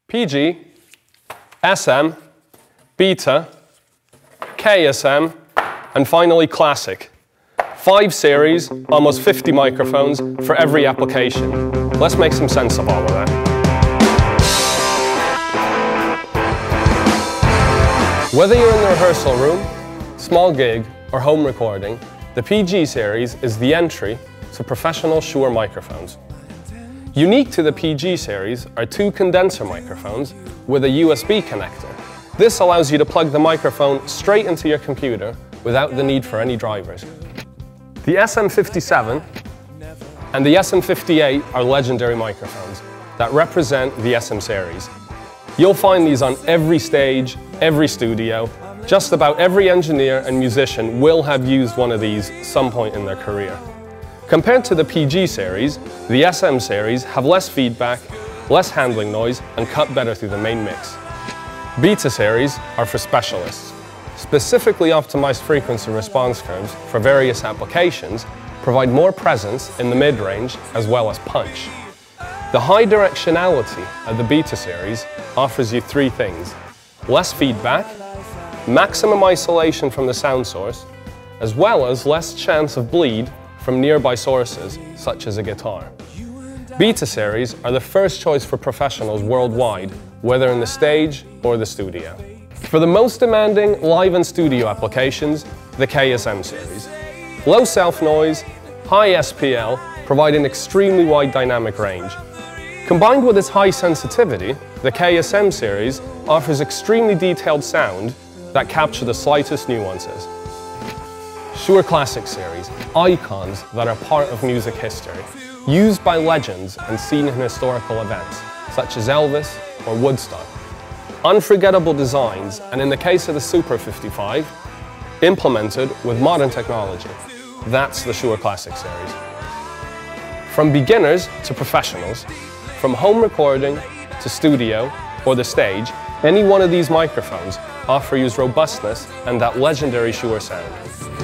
PG, SM, Beta, KSM, and finally Classic. 5 series, almost 50 microphones for every application. Let's make some sense of all of that. Whether you're in the rehearsal room, small gig, or home recording, the PG series is the entry to professional Shure microphones. Unique to the PG series are 2 condenser microphones with a USB connector. This allows you to plug the microphone straight into your computer without the need for any drivers. The SM57 and the SM58 are legendary microphones that represent the SM series. You'll find these on every stage, every studio. Just about every engineer and musician will have used one of these some point in their career. Compared to the PG series, the SM series have less feedback, less handling noise, and cut better through the main mix. Beta series are for specialists. Specifically optimized frequency response curves for various applications provide more presence in the mid-range as well as punch. The high directionality of the Beta series offers you 3 things: less feedback, maximum isolation from the sound source, as well as less chance of bleed from nearby sources, such as a guitar. Beta series are the first choice for professionals worldwide, whether in the stage or the studio. For the most demanding live and studio applications, the KSM series. Low self-noise, high SPL provide an extremely wide dynamic range. Combined with its high sensitivity, the KSM series offers extremely detailed sound that capture the slightest nuances. Shure Classic series, icons that are part of music history, used by legends and seen in historical events, such as Elvis or Woodstock. Unforgettable designs, and in the case of the Super 55, implemented with modern technology. That's the Shure Classic series. From beginners to professionals, from home recording to studio or the stage, any one of these microphones offer you robustness and that legendary Shure sound.